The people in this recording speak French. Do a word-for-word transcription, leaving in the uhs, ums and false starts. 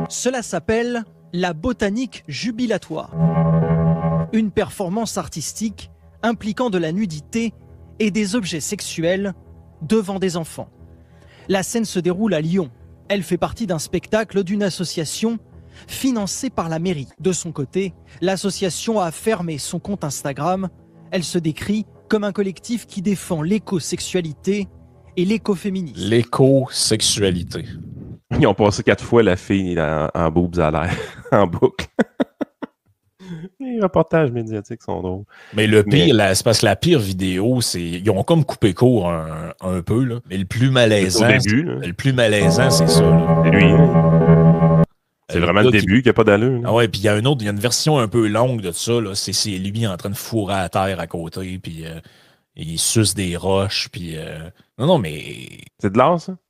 Cela s'appelle la botanique jubilatoire. Une performance artistique impliquant de la nudité et des objets sexuels devant des enfants. La scène se déroule à Lyon. Elle fait partie d'un spectacle d'une association financée par la mairie. De son côté, l'association a fermé son compte Instagram. Elle se décrit comme un collectif qui défend l'écosexualité et l'écoféminisme. L'écosexualité. Ils ont passé quatre fois la fille en, en boobs à l'air, en boucle. Les reportages médiatiques sont drôles. Mais le pire, mais... c'est parce que la pire vidéo, c'est. Ils ont comme coupé court un, un peu, là. Mais le plus malaisant. C'est au début, là. Le plus malaisant, c'est ça, là. C'est lui. C'est vraiment le début qui n'a pas d'allure. Ah ouais, puis il y a une autre, il y a une version un peu longue de ça, là. C'est, c'est lui en train de fourrer à terre à côté, puis euh, il suce des roches, puis. Euh... Non, non, mais. C'est de l'art, ça?